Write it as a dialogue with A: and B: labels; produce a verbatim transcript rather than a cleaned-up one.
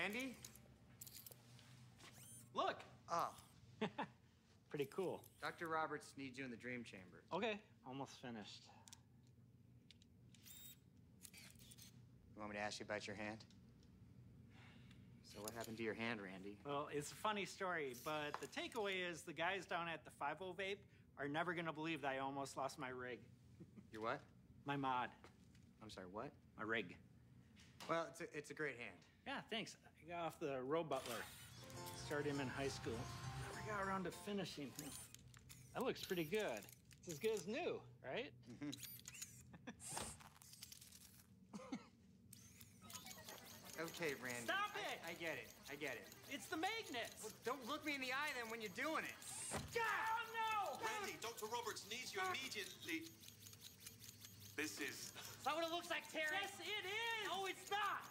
A: Randy?
B: Look.
A: Oh.
B: Pretty cool.
A: Doctor Roberts needs you in the dream chamber.
B: Okay, almost finished.
A: You want me to ask you about your hand? So what happened to your hand, Randy?
B: Well, it's a funny story, but the takeaway is the guys down at the five oh Vape are never gonna believe that I almost lost my rig.
A: Your what?
B: My mod.
A: I'm sorry, what?
B: My rig.
A: Well, it's a, it's a great hand.
B: Yeah, thanks. I got off the row butler. Started him in high school. Never got around to finishing him. That looks pretty good. It's as good as new, right?
A: Mm-hmm. Okay, Randy.
B: Stop it!
A: I, I get it. I get it.
B: It's the magnets!
A: Well, don't look me in the eye then when you're doing it.
B: Oh, no!
C: Randy, Doctor Roberts needs you immediately. This is...
B: Is that what it looks like, Terry? Yes, it is! No, it's not!